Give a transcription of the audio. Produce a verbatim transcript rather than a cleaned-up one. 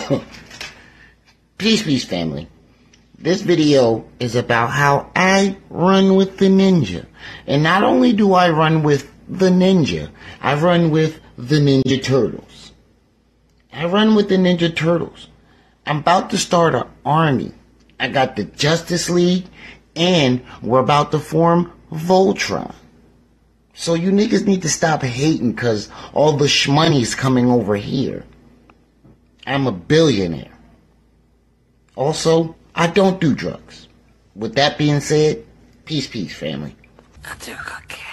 Peace, peace, family. This video is about how I run with the ninja. And not only do I run with the ninja, I run with the Ninja Turtles. I run with the Ninja Turtles. I'm about to start an army. I got the Justice League, and we're about to form Voltron. So you niggas need to stop hating because all the shmoney's coming over here. I'm a billionaire. Also, I don't do drugs. With that being said, peace, peace, family. I do cocaine.